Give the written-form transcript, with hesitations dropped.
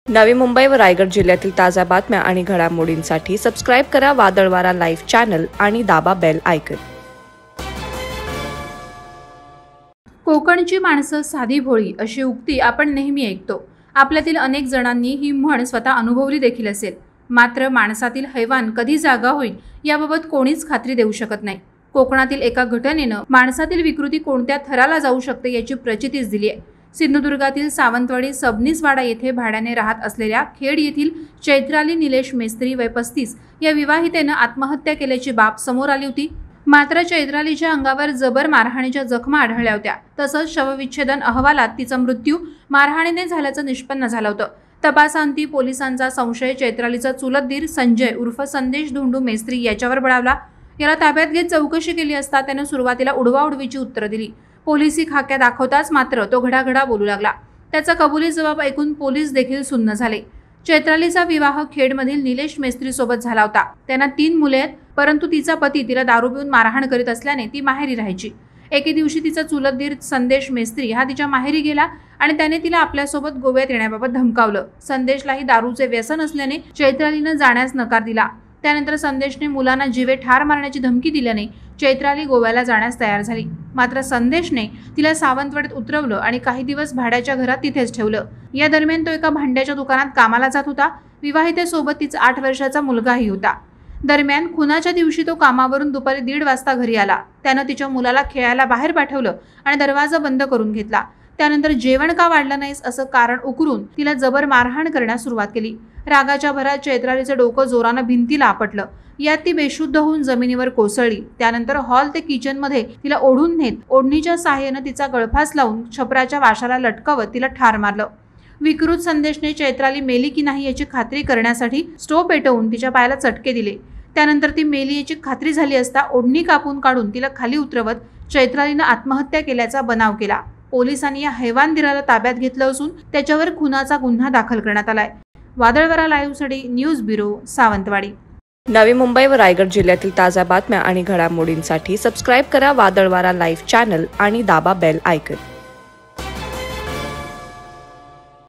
नवी मुंबई व रायगड जिल्ह्यातील ताज्या बातम्या आणि घडामोडींसाठी सबस्क्राईब करा वादळवारा लाईव्ह चॅनल आणि दाबा बेल आयकॉन। कोकणची माणसं साधी भोळी अशी उक्ती आपण नेहमी ऐकतो। आपल्यातील अनेक जणांनी ही म्हण स्वतः अनुभवली देखील असेल। मात्र माणसातील हैवान कधी जागा होईल याबाबत कोणीच खात्री देऊ शकत नाही। कोकणातील एका घटनेनं माणसातील विकृती कोणत्या थराला जाऊ शकते याची प्रचितीच दिली आहे। सिंधुदुर्गातील सावंतवाडी सबनीसवाडा येथे भाड्याने राहत असलेल्या खेड येथील चैत्राली निलेश मेस्त्री वय 35 या विवाहितेनं आत्महत्या केल्याची बाब समोर आली होती। मात्र चैत्रालीच्या अंगावर जबर मारहाणीच्या जखमा आढळल्या होत्या। तसंच शवविच्छेदन अहवालात तिचा मृत्यू मारहाणीने झाल्याचं निष्पन्न झालं होतं। तपासांती पोलिसांचा संशय चैत्रालीचा चुलत दीर संजय उर्फ संदेश धोंडू मेस्त्री याच्यावर बळावला। याला ताब्यात घेत चौकशी केली असता त्याने सुरुवातीला उडवाउडवीची उत्तरं दिली। पोलिसी खाक्या दाखवताच मात्र तो घडाघडा बोलू लागला। त्याचा कबुली जबाब ऐकून पोलीस देखील सुन्न झाले। चैत्रालीचा विवाह खेडमधील निलेश मेस्त्री सोबत झाला होता। त्यांना 3 मुले आहेत, परंतु तिचा पती तिला दारू पिऊन मारहाण करीत असल्याने ती माहेरी राहायची। एके दिवशी तिचा चुलत दीर संदेश मेस्त्री हा तिच्या माहेरी गेला आणि त्याने तिला आपल्यासोबत गोव्यात येण्याबाबत धमकावलं। संदेशलाही दारूचे व्यसन असल्याने चैत्रालीनं जाण्यास नकार दिला। त्यानंतर संदेशने मुलांना जीवे ठार मारण्याची धमकी दिल्याने चैत्राली गोव्याला जाण्यास तयार झाली। मात्र संदेशने तिला सावंतवाडीत उतरवलं आणि काही दिवस भाड्याच्या घरात तिथेच ठेवलं। या दरम्यान तो एका भांड्याच्या दुकानात कामाला जात होता। विवाहितेसोबत तिचा 8 वर्षाचा मुलगाही होता। दरम्यान खुनाच्या दिवशी तो कामावरून दुपारी 1:30 वाजता घरी आला। त्यानं तिच्या मुलाला खेळायला बाहेर पाठवलं आणि दरवाजा बंद करून घेतला। त्यानंतर जेवण का वाढलं नाहीस असं कारण उकरून तिला जबर मारहाण करण्यास सुरुवात केली। रागाच्या भरात चैत्रालीचं डोकं जोरानं भिंतीला आपटलं। यात ती बेशुद्ध होऊन जमिनीवर कोसळली। त्यानंतर हॉल ते किचनमध्ये तिला ओढून नेत ओढणीच्या सहाय्यानं तिचा गळफास लावून छपराच्या वाशाला लटकावत तिला ठार मारलं। विकृत संदेशने चैत्राली मेली की नाही याची खात्री करण्यासाठी स्टोव पेटवून तिच्या पायाला चटके दिले। त्यानंतर ती मेली याची खात्री झाली असता ओढणी कापून काढून तिला खाली उतरवत चैत्रालीनं आत्महत्या केल्याचा बनाव केला। पोलिसांनी या हैवानदिराला ताब्यात घेतलं असून त्याच्यावर खुनाचा गुन्हा दाखल करण्यात आलाय। वादळवारा लाईव्हसाठी न्यूज ब्युरो सावंतवाडी। नवी मुंबई व रायगड जिल्ह्यातील ताज्या बातम्या आणि घडामोडींसाठी सबस्क्राईब करा वादळवारा लाईव्ह चॅनल आणि दाबा बेल आयकॉन।